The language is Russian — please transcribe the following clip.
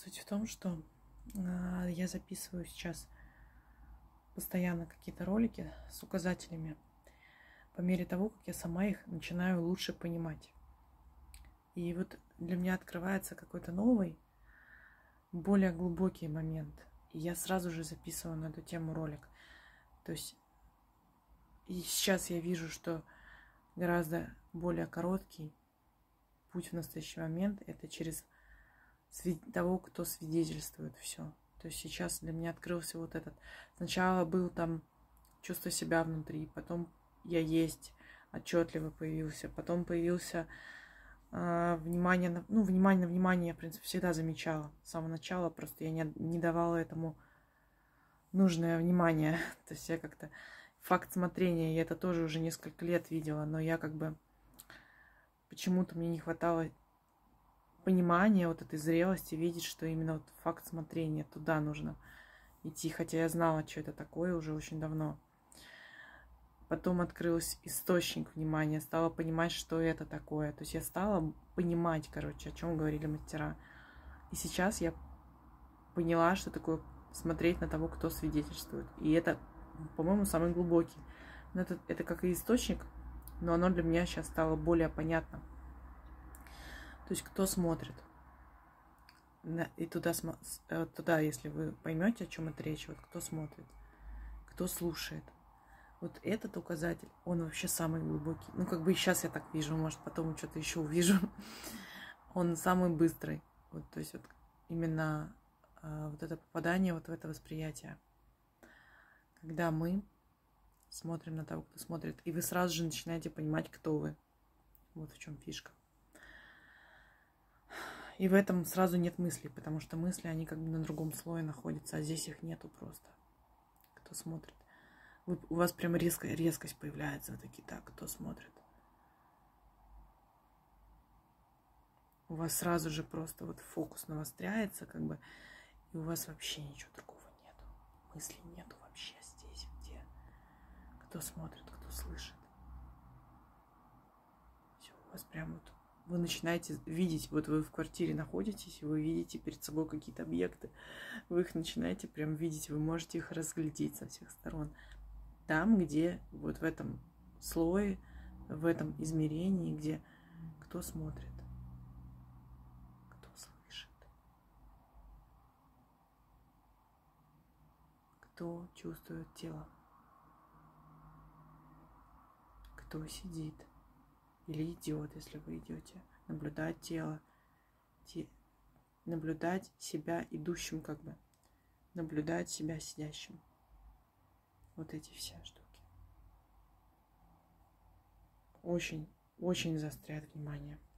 Суть в том, что я записываю сейчас постоянно какие-то ролики с указателями по мере того, как я сама их начинаю лучше понимать. И вот для меня открывается какой-то новый, более глубокий момент. И я сразу же записываю на эту тему ролик. То есть и сейчас я вижу, что гораздо более короткий путь в настоящий момент — это через того, кто свидетельствует все. То есть сейчас для меня открылся вот этот. Сначала был там чувство себя внутри, потом я есть отчетливо появился, потом появился внимание на внимание я, в принципе, всегда замечала с самого начала, просто я не давала этому нужное внимание. То есть я как-то факт смотрения, я это тоже уже несколько лет видела, но я как бы почему-то мне не хватало понимания вот этой зрелости, видеть, что именно вот факт смотрения, туда нужно идти, хотя я знала, что это такое уже очень давно. Потом открылся источник внимания, стала понимать, что это такое. То есть я стала понимать, короче, о чем говорили мастера. И сейчас я поняла, что такое смотреть на того, кто свидетельствует. И это, по-моему, самый глубокий. Но это как и источник, но оно для меня сейчас стало более понятно. То есть кто смотрит. И туда, если вы поймете, о чем это речь, вот кто смотрит, кто слушает. Вот этот указатель, он вообще самый глубокий. Ну, как бы и сейчас я так вижу, может, потом что-то еще увижу. Он самый быстрый. Вот, то есть вот именно вот это попадание вот в это восприятие. Когда мы смотрим на того, кто смотрит, и вы сразу же начинаете понимать, кто вы. Вот в чем фишка. И в этом сразу нет мыслей, потому что мысли, они как бы на другом слое находятся, а здесь их нету просто. Кто смотрит. У вас прям резкость появляется. Вы такие, так, кто смотрит? У вас сразу же просто вот фокус навостряется, как бы, и у вас вообще ничего другого нету. Мыслей нету вообще здесь, где кто смотрит, кто слышит. Все, у вас прям вот вы начинаете видеть, вот вы в квартире находитесь, и вы видите перед собой какие-то объекты, вы их начинаете прям видеть, вы можете их разглядеть со всех сторон. Там, где вот в этом слое, в этом измерении, где кто смотрит, кто слышит, кто чувствует тело, кто сидит или идет, если вы идете, наблюдать тело, наблюдать себя идущим, как бы, наблюдать себя сидящим. Вот эти все штуки. Очень, очень заостряют внимание.